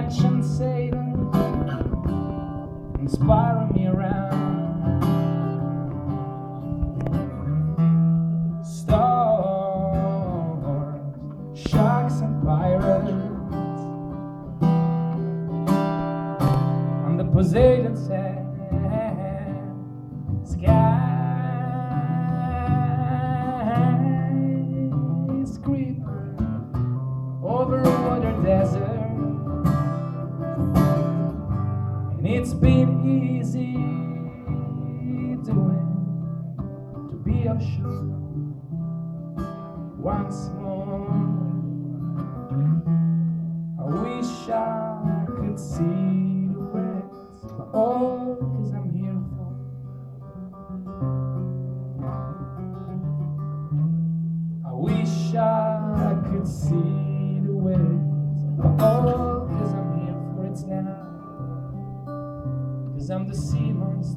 mention Satan, inspiring me around. Stars, sharks and pirates on the Poseidon sand, sky creeper over a water desert. And it's been easy doing to be offshore once more. I wish I could see the waves, but all 'cause I'm here for. I wish I could see the waves, but all 'cause I'm here for it now. 'Cause I'm the sea monster.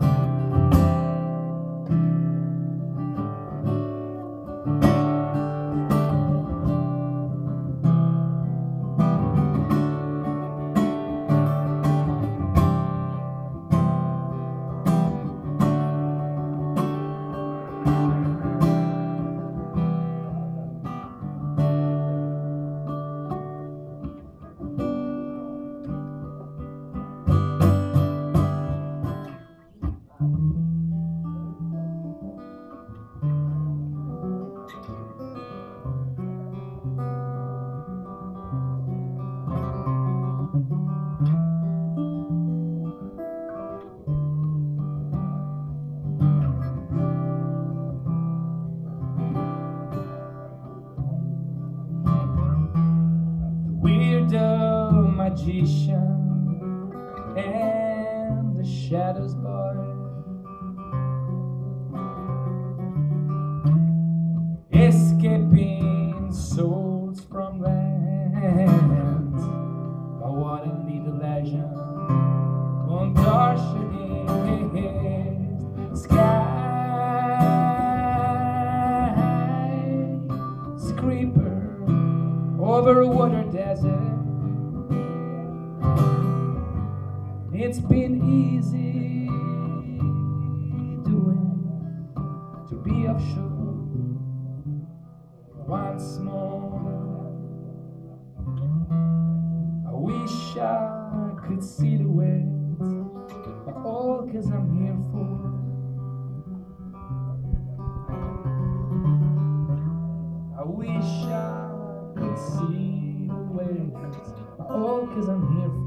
The magician and the shadows boy, escaping souls from lands by what a little legend on darkening sky, creeper over a water desert. It's been easy doing to be offshore once more. I wish I could see the waves, but all 'cause I'm here for. I wish I could see the waves, but all 'cause I'm here for.